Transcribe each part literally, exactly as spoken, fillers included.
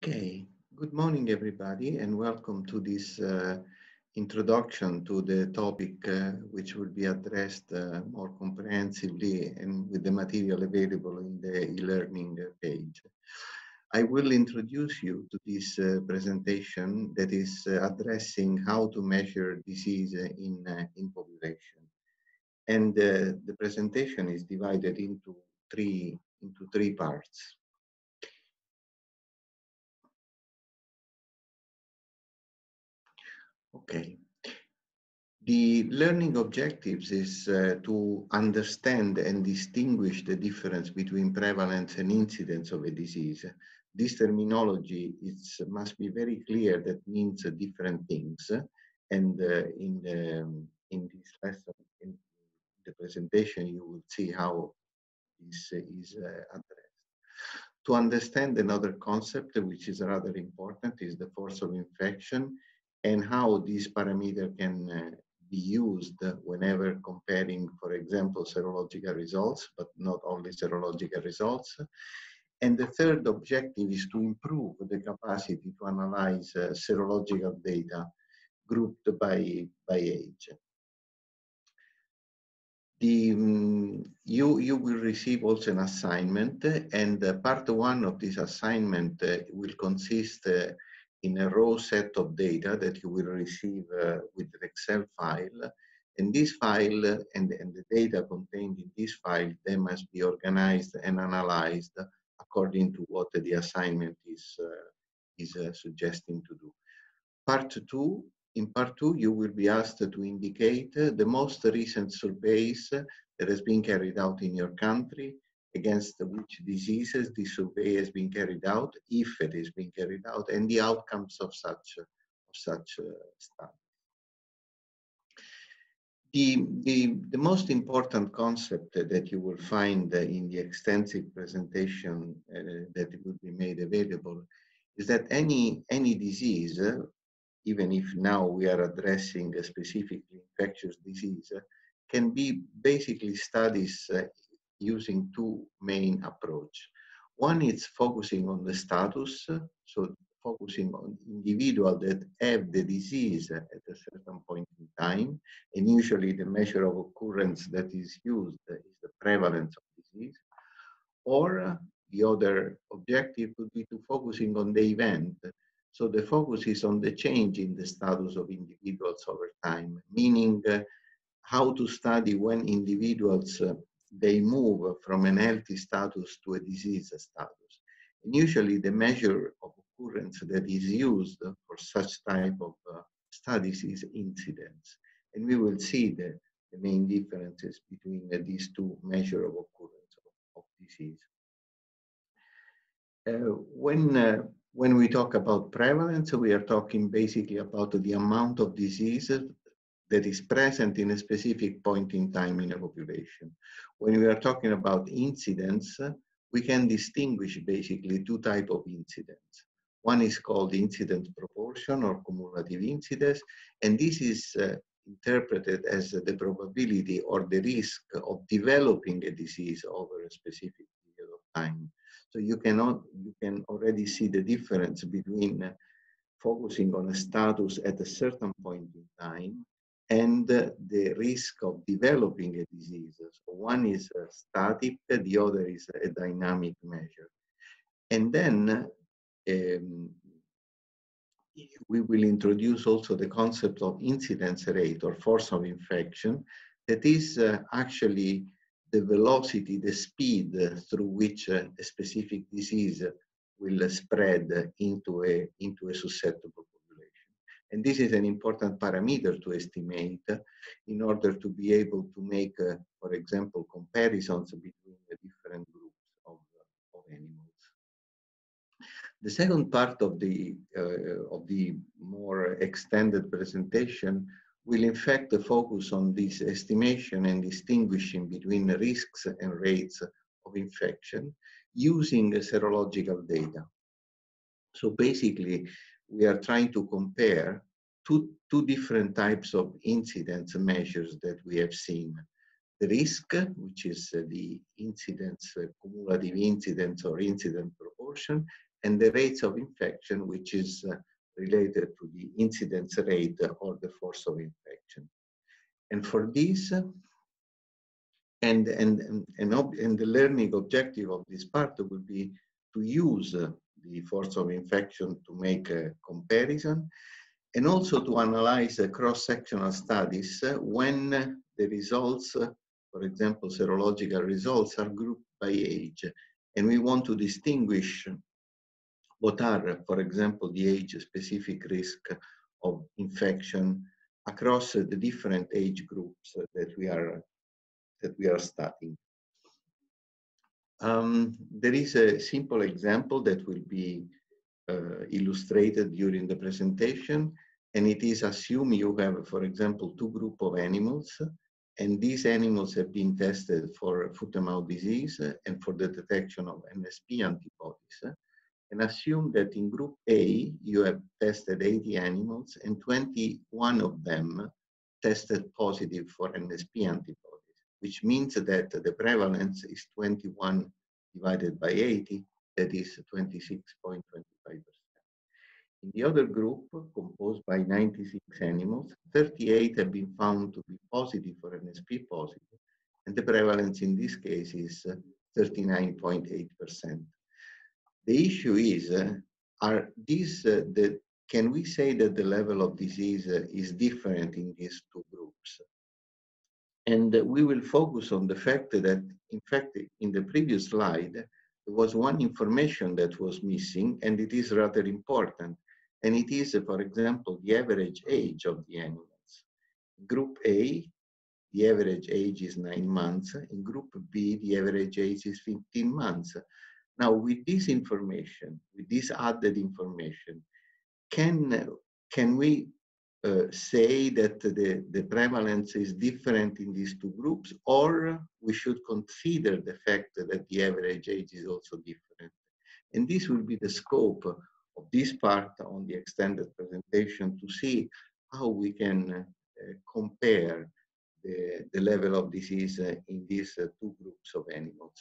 Okay, good morning, everybody, and welcome to this uh, introduction to the topic uh, which will be addressed uh, more comprehensively and with the material available in the e-learning page. I will introduce you to this uh, presentation that is uh, addressing how to measure disease in, uh, in population. And uh, the presentation is divided into three, into three parts. Okay. The learning objectives is uh, to understand and distinguish the difference between prevalence and incidence of a disease. This terminology is, must be very clear, that means uh, different things. And uh, in, the, in this lesson, in the presentation, you will see how this is uh, addressed. To understand another concept, which is rather important, is the force of infection and how this parameter can uh, be used whenever comparing, for example, serological results, but not only serological results. And the third objective is to improve the capacity to analyze uh, serological data grouped by, by age. The, um, you, you will receive also an assignment, and uh, part one of this assignment uh, will consist uh, in a raw set of data that you will receive uh, with an Excel file. And this file uh, and, and the data contained in this file, they must be organized and analyzed according to what the assignment is, uh, is uh, suggesting to do. Part two, in part two, you will be asked to indicate the most recent surveys that has been carried out in your country, against which diseases the survey has been carried out, if it is being carried out, and the outcomes of such, of such uh, study. The, the, the most important concept that you will find in the extensive presentation uh, that will be made available is that any, any disease, uh, even if now we are addressing a specifically infectious disease, uh, can be basically studies uh, using two main approach. One is focusing on the status, uh, so focusing on individuals that have the disease at a certain point in time, and usually the measure of occurrence that is used is the prevalence of disease. Or uh, the other objective would be to focusing on the event. So the focus is on the change in the status of individuals over time, meaning uh, how to study when individuals, uh, they move from an healthy status to a disease status. And usually the measure of occurrence that is used for such type of uh, studies is incidence. And we will see the, the main differences between uh, these two measures of occurrence of, of disease. Uh, when, uh, when we talk about prevalence, we are talking basically about the amount of diseases that is present in a specific point in time in a population. When we are talking about incidence, uh, we can distinguish basically two types of incidence. One is called incidence proportion or cumulative incidence, and this is uh, interpreted as the probability or the risk of developing a disease over a specific period of time. So you cannot, you can already see the difference between uh, focusing on a status at a certain point in time and uh, the risk of developing a disease. So one is uh, static, the other is a dynamic measure. And then um, we will introduce also the concept of incidence rate or force of infection, that is uh, actually the velocity, the speed uh, through which uh, a specific disease will uh, spread into a, into a susceptible population. And this is an important parameter to estimate uh, in order to be able to make, uh, for example, comparisons between the different groups of, uh, of animals. The second part of the, uh, of the more extended presentation will in fact focus on this estimation and distinguishing between the risks and rates of infection using serological data. So basically, we are trying to compare two, two different types of incidence measures that we have seen. The risk, which is the incidence, cumulative incidence or incidence proportion, and the rates of infection, which is uh, related to the incidence rate or the force of infection. And for this, uh, and, and, and, and, and the learning objective of this part will be to use uh, the force of infection to make a comparison, and also to analyze uh, cross-sectional studies uh, when uh, the results, uh, for example, serological results, are grouped by age. And we want to distinguish what are, for example, the age-specific risk of infection across uh, the different age groups uh, that we are that we are studying. Um, there is a simple example that will be uh, illustrated during the presentation, and it is assume you have, for example, two groups of animals, and these animals have been tested for foot and mouth disease and for the detection of N S P antibodies. And assume that in group A, you have tested eighty animals and twenty-one of them tested positive for N S P antibodies, which means that the prevalence is twenty-one divided by eighty, that is twenty-six point two five percent. In the other group, composed by ninety-six animals, thirty-eight have been found to be positive for N S P positive, and the prevalence in this case is thirty-nine point eight percent. The issue is, uh, are these, uh, the, can we say that the level of disease uh, is different in these two groups? And uh, we will focus on the fact that, in fact, in the previous slide, there was one information that was missing, and it is rather important. And it is, uh, for example, the average age of the animals. Group A, the average age is nine months. In group B, the average age is fifteen months. Now, with this information, with this added information, can, can we uh, say that the, the prevalence is different in these two groups, or we should consider the fact that the average age is also different? And this will be the scope of this part on the extended presentation, to see how we can uh, compare the, the level of disease uh, in these uh, two groups of animals.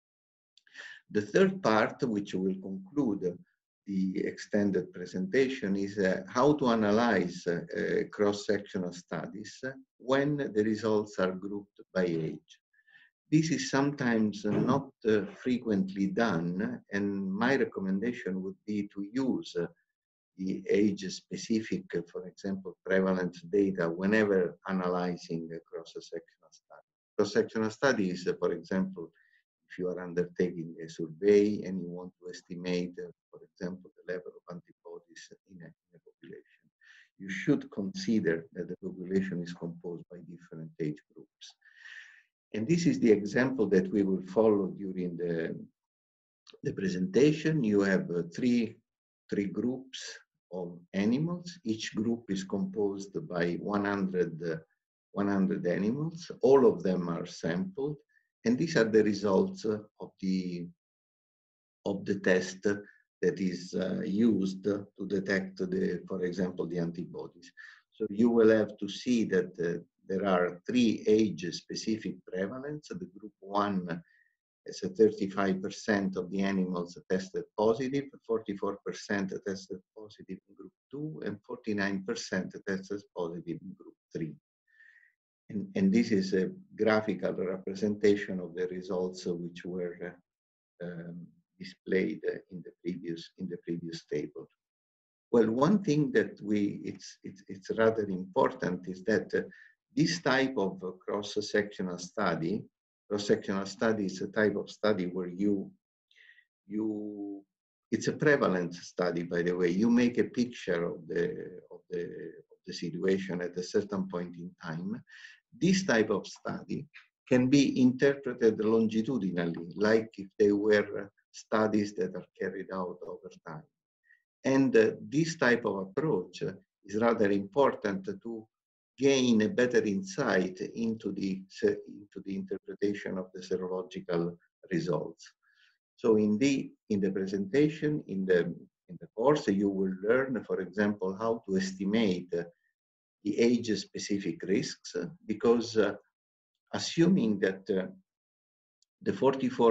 The third part, which will conclude the extended presentation, is uh, how to analyze uh, uh, cross-sectional studies when the results are grouped by age. This is sometimes not uh, frequently done, and my recommendation would be to use uh, the age-specific, uh, for example, prevalence data whenever analyzing a cross-sectional study. Cross-sectional studies, uh, for example, if you are undertaking a survey and you want to estimate, uh, for example, the level of antibodies in a, in a population, you should consider that the population is composed by different age groups. And this is the example that we will follow during the, the presentation. You have uh, three, three groups of animals. Each group is composed by one hundred, uh, one hundred animals. All of them are sampled. And these are the results uh, of the of the test that is uh, used to detect the, for example, the antibodies. So you will have to see that uh, there are three age-specific prevalence. The group one is a thirty-five percent of the animals tested positive, forty-four percent tested positive in group two, and forty-nine percent tested positive in group three. And, and this is a graphical representation of the results which were uh, um, displayed in the previous in the previous table. Well, one thing that we it's it's, it's rather important is that uh, this type of uh, cross-sectional study, cross-sectional study is a type of study where you you it's a prevalence study, by the way. You make a picture of the of the of the situation at a certain point in time. This type of study can be interpreted longitudinally, like if they were studies that are carried out over time. And uh, this type of approach uh, is rather important to gain a better insight into the, into the interpretation of the serological results. So in the, in the presentation, in the, in the course, you will learn, for example, how to estimate uh, the age-specific risks, uh, because uh, assuming that uh, the forty-four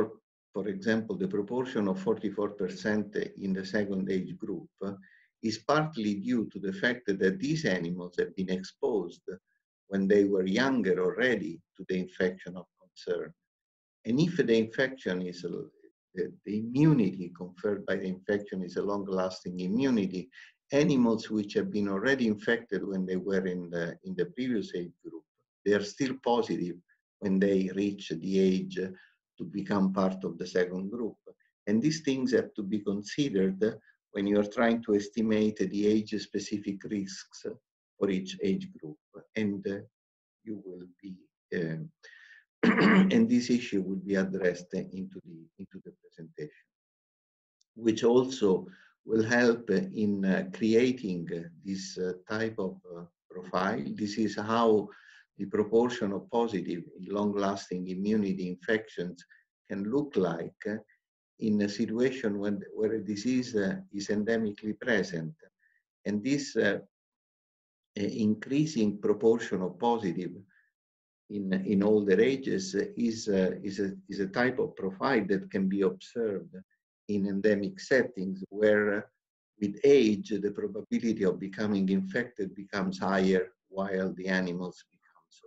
for example, the proportion of forty-four percent in the second age group is partly due to the fact that these animals have been exposed when they were younger already to the infection of concern. And if the infection is, a, the, the immunity conferred by the infection is a long-lasting immunity, animals which have been already infected when they were in the, in the previous age group, they are still positive when they reach the age to become part of the second group. And these things have to be considered when you are trying to estimate the age-specific risks for each age group. And uh, you will be, uh, and this issue will be addressed into the, into the presentation, which also will help in uh, creating this uh, type of uh, profile. This is how the proportion of positive in long-lasting immunity infections can look like uh, in a situation when, where a disease uh, is endemically present. And this uh, increasing proportion of positive in, in older ages is, uh, is, a, is a type of profile that can be observed in endemic settings where with age, the probability of becoming infected becomes higher while the animals becomes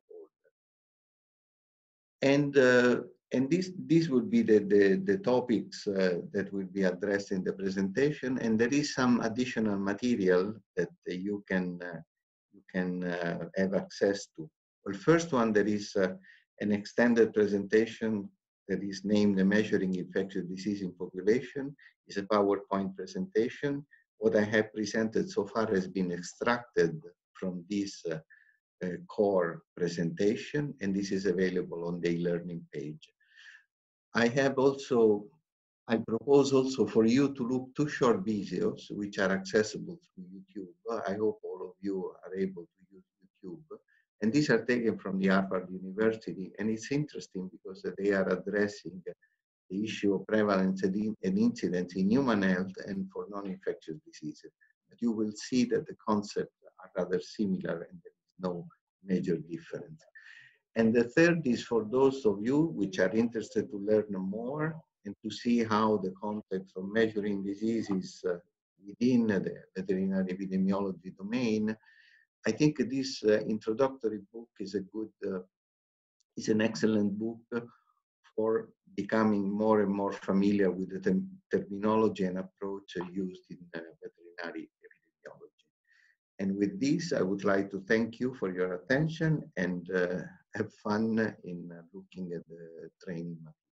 older. And, uh, and this, this would be the, the, the topics uh, that will be addressed in the presentation. And there is some additional material that uh, you can, uh, you can uh, have access to. Well, first one, there is uh, an extended presentation that is named the Measuring Infectious Disease in Population. It's a PowerPoint presentation. What I have presented so far has been extracted from this uh, uh, core presentation, and this is available on the e-learning page. I have also, I propose also for you to look two short videos which are accessible through YouTube. I hope all of you are able to use YouTube. And these are taken from the Harvard University, and it's interesting because they are addressing the issue of prevalence and incidence in human health and for non-infectious diseases. But you will see that the concepts are rather similar and there is no major difference. And the third is for those of you which are interested to learn more and to see how the context of measuring diseases uh, within the veterinary epidemiology domain. I think this uh, introductory book is a good, uh, is an excellent book for becoming more and more familiar with the term terminology and approach used in uh, veterinary epidemiology. And with this, I would like to thank you for your attention and uh, have fun in uh, looking at the training material.